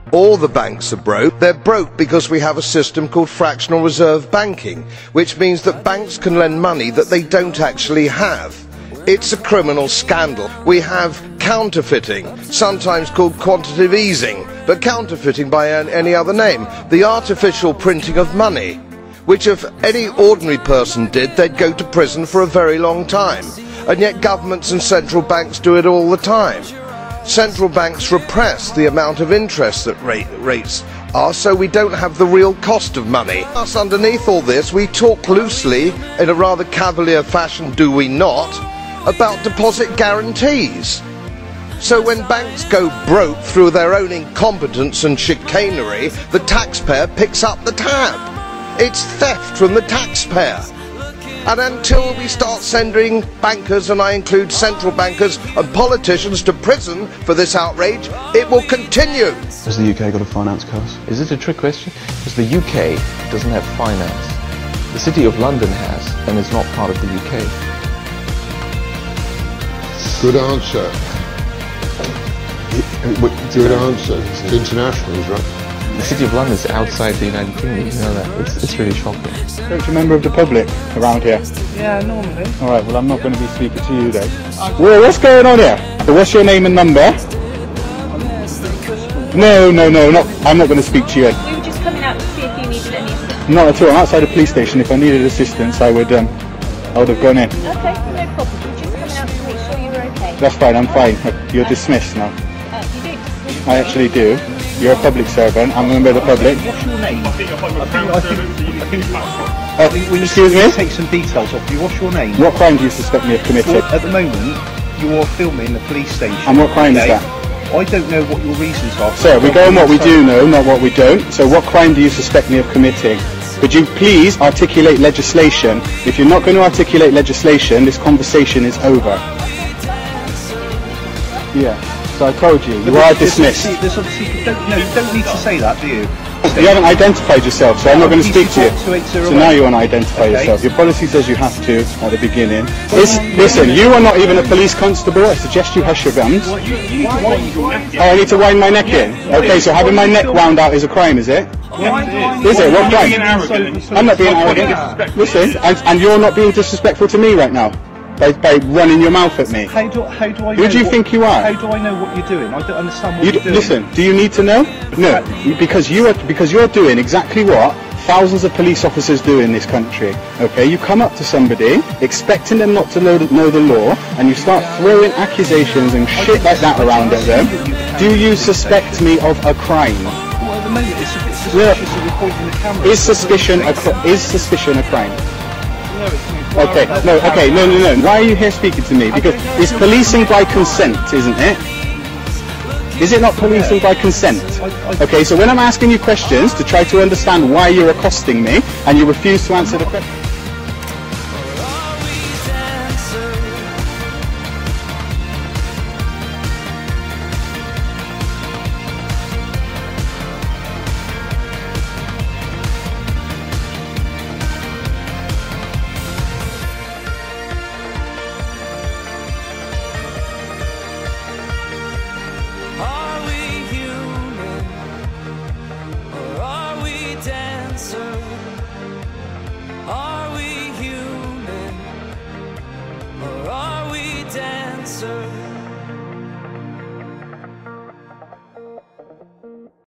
All the banks are broke. They're broke because we have a system called fractional reserve banking, which means that banks can lend money that they don't actually have. It's a criminal scandal. We have counterfeiting, sometimes called quantitative easing, but counterfeiting by any other name. The artificial printing of money, which if any ordinary person did, they'd go to prison for a very long time. And yet governments and central banks do it all the time. Central banks repress the amount of interest that rates are, so we don't have the real cost of money. Plus, underneath all this, we talk loosely, in a rather cavalier fashion, do we not, about deposit guarantees. So when banks go broke through their own incompetence and chicanery, the taxpayer picks up the tab. It's theft from the taxpayer. And until we start sending bankers, and I include central bankers and politicians, to prison for this outrage, it will continue. Has the UK got a finance cost? Is it a trick question? Because the UK doesn't have finance. The City of London has, and it's not part of the UK. Good answer. Good answer. It's international, right? The City of London is outside the United Kingdom, you know that. It's really shocking. Don't you member of the public around here? Yeah, normally. Alright, well I'm not going to be speaking to you then. Well, what's going on here? So what's your name and number? No, I'm not going to speak to you. We were just coming out to see if you needed any assistance. Not at all, I'm outside the police station. If I needed assistance, I would have gone in. Okay, no problem. We were just coming out to make sure you were okay. That's fine, I'm fine. You're dismissed now. You don't dismiss I actually do. You're a public servant, I'm a member of the public. What's your name? I think we need Excuse me? to take some details off you. What's your name? What crime do you suspect me of committing? Well, at the moment, you're filming the police station. And what crime is okay? that? I don't know what your reasons are. Sir, we go on what we do know, not what we don't. So what crime do you suspect me of committing? Would you please articulate legislation? If you're not going to articulate legislation, this conversation is over. Yeah, so I told you, you are dismissed. There's obviously, you don't need to say that, do you? You haven't identified yourself, so I'm not going to speak to you. So now you want to identify yourself. Your policy says you have to at the beginning. Listen, you are not even a police constable. I suggest you hush your gums. Oh, I need to wind my neck in? Okay, so having my neck wound out is a crime, is it? Is it? What crime? I'm not being arrogant. Listen, and you're not being disrespectful to me right now by running your mouth at me. How do I know? Who do you think you are? How do I know what you're doing? I don't understand what you're doing. Listen, do you need to know? No, because you're doing exactly what thousands of police officers do in this country. Okay, you come up to somebody expecting them not to know the law, and you start throwing accusations and shit like that around at them. Do you suspect me of a crime? Well, at the moment, it's a bit suspicious that you're pointing the camera. Is suspicion a crime? Okay, no. Why are you here speaking to me? Because it's policing by consent, isn't it? Is it not policing by consent? Okay, so when I'm asking you questions to try to understand why you're accosting me, and you refuse to answer the question. Are we human, or are we dancer? Are we human, or are we dancer?